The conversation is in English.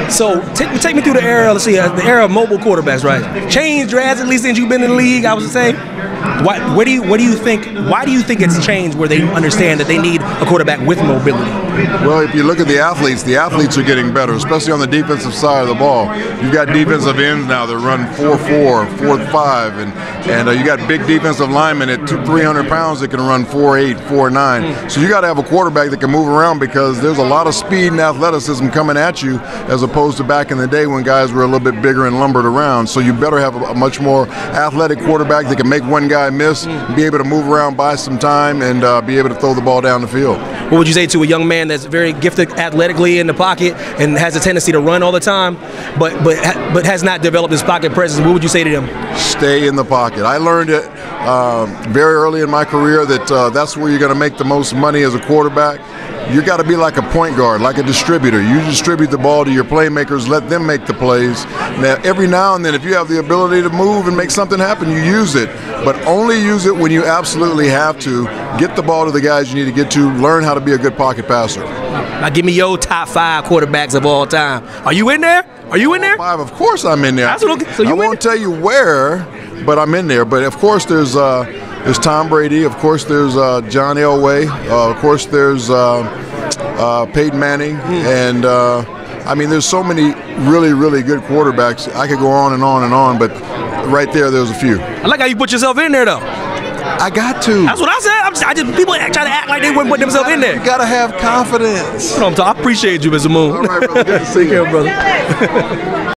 So take me through the era. Let's see, the era of mobile quarterbacks, right? Changed drastically since you've been in the league, I would say. Why do you think it's changed where they understand that they need a quarterback with mobility? Well, if you look at the athletes are getting better, especially on the defensive side of the ball. You've got defensive ends now that run 4.4, 4.5, and you got big defensive linemen at 300 pounds that can run 4.8, 4.9. So you got to have a quarterback that can move around because there's a lot of speed and athleticism coming at you as opposed to back in the day when guys were a little bit bigger and lumbered around. So you better have a much more athletic quarterback that can make one guy miss, be able to move around, buy some time, and be able to throw the ball down the field. What would you say to a young man that's very gifted athletically in the pocket and has a tendency to run all the time, but has not developed his pocket presence? What would you say to them? Stay in the pocket. I learned it very early in my career that that's where you're going to make the most money as a quarterback. You got to be like a point guard, like a distributor. You distribute the ball to your playmakers, let them make the plays. Now, every now and then, if you have the ability to move and make something happen, you use it. But only use it when you absolutely have to. Get the ball to the guys you need to get to. Learn how to be a good pocket passer. Now, give me your top 5 quarterbacks of all time. Are you in there? Are you in there? 5, of course I'm in there. That's what, so you I won't tell you where, but I'm in there. But of course there's Tom Brady. Of course there's John Elway. Of course there's Peyton Manning. And I mean, there's so many really, really good quarterbacks. I could go on and on and on, but right there's a few. I like how you put yourself in there, though. I got to. That's what I said. People try to act like they wouldn't put themselves in there. You got to have confidence. I appreciate you, Mr. Moon. All right, brother. Good to see you. Take care, brother.